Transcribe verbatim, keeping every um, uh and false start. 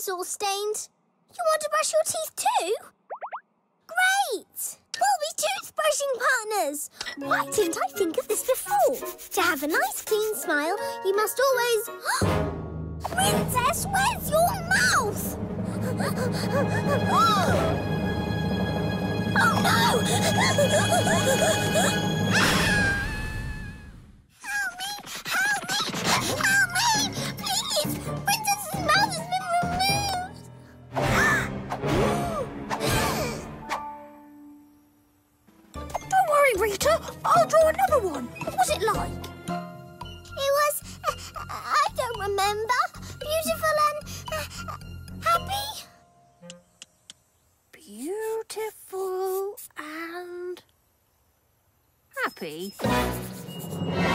is all stained. You want to brush your teeth too? Great! We'll be toothbrushing partners. Why didn't I think of this before? To have a nice clean smile, you must always... Princess, where's your mouth? Oh no! Help me! Help me! Help me! Please! Princess's mouth has been removed! Don't worry, Rita. I'll draw another one. What was it like? It was... Uh, I don't remember. Beautiful and... Uh, happy? Beautiful and happy.